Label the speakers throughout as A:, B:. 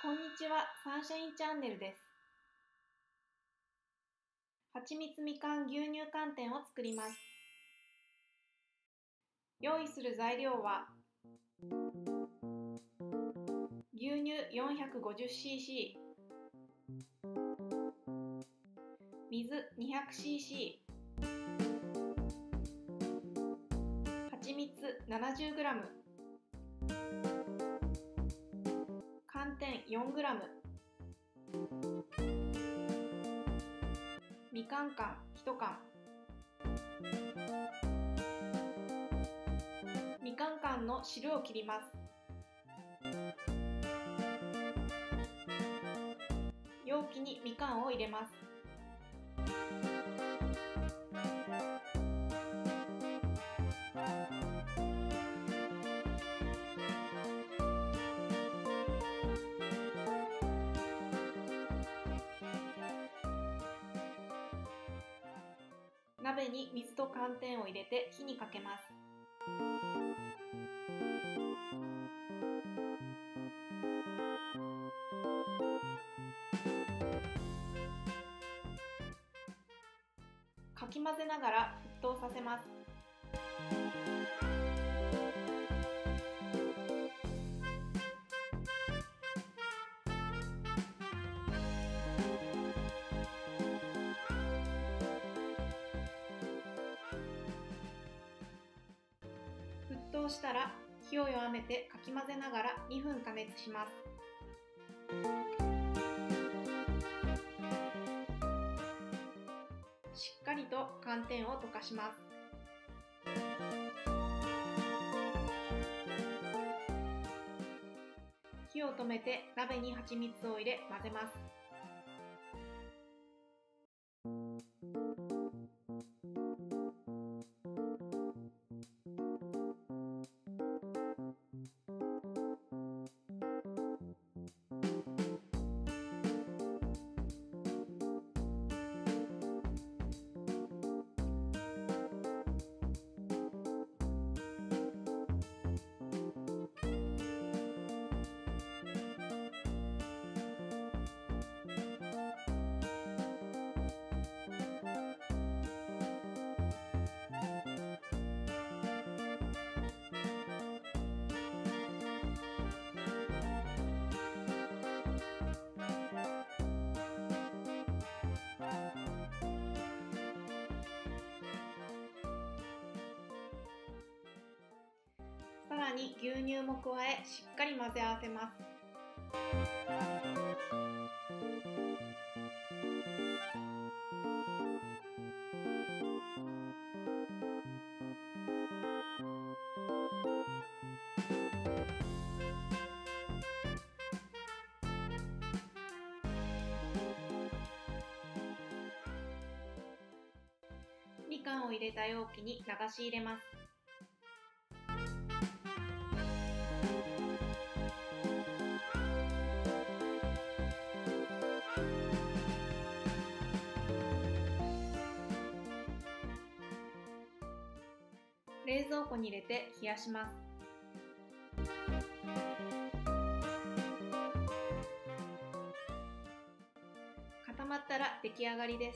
A: こんにちは、サンシャインチャンネルです。はちみつみかん牛乳寒天を作ります。用意する材料は牛乳 450cc、 水 200cc、 はちみつ 70g、 寒天 4g、 みかん缶1缶。みかん缶の汁を切ります。容器にみかんを入れます。鍋に水と寒天を入れて火にかけます。かき混ぜながら沸騰させます。沸騰したら火を弱めてかき混ぜながら2分加熱します。しっかりと寒天を溶かします。火を止めて鍋にはちみつを入れ混ぜます。さらに牛乳も加え、しっかり混ぜ合わせます。みかんを入れた容器に流し入れます。冷蔵庫に入れて冷やします。固まったら出来上がりです。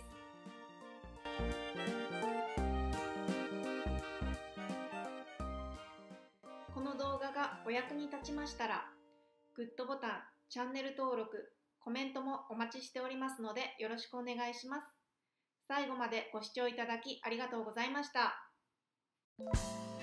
A: この動画がお役に立ちましたら、グッドボタン、チャンネル登録、コメントもお待ちしておりますのでよろしくお願いします。最後までご視聴いただきありがとうございました。